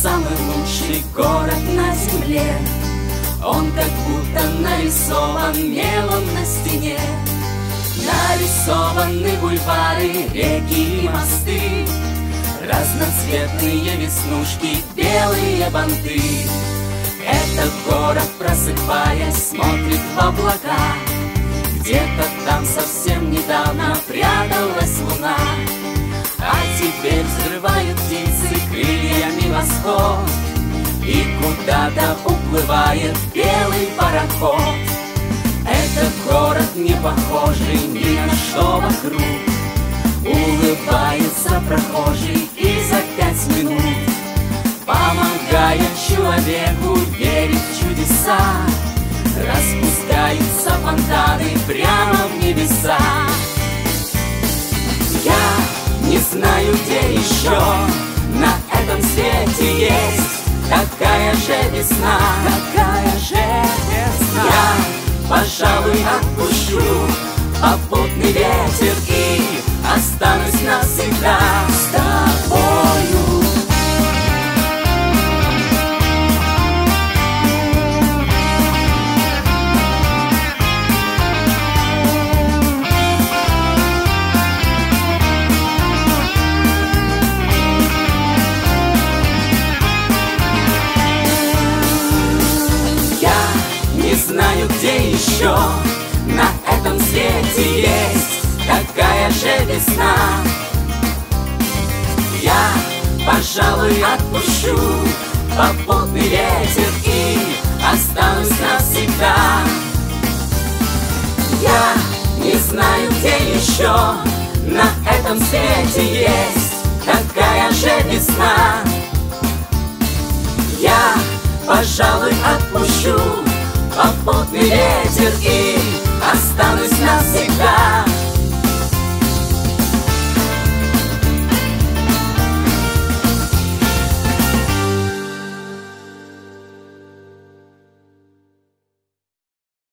самый лучший город на земле. Он как будто нарисован мелом на стене. Нарисованы бульвары, реки и мосты, разноцветные веснушки, белые банты. Этот город, просыпаясь, смотрит в облака. Где-то там совсем недавно пряталась луна, а теперь взрывают птицы крыльями восход, и куда-то уплывает белый пароход. Этот город, не похожий ни на что вокруг, улыбается прохожий и за 5 минут, помогая человеку верить в чудеса, распускаются фонтаны прямо в небеса. Я не знаю, где еще на этом свете есть такая же весна, такая же весна. Я, пожалуй, отпущу попутный ветер и останусь навсегда с тобою. Знаю, где еще на этом свете есть такая же весна. Я, пожалуй, отпущу попутный ветер и останусь навсегда. Я не знаю, где еще на этом свете есть такая же весна. Я, пожалуй, отпущу попутный ветер и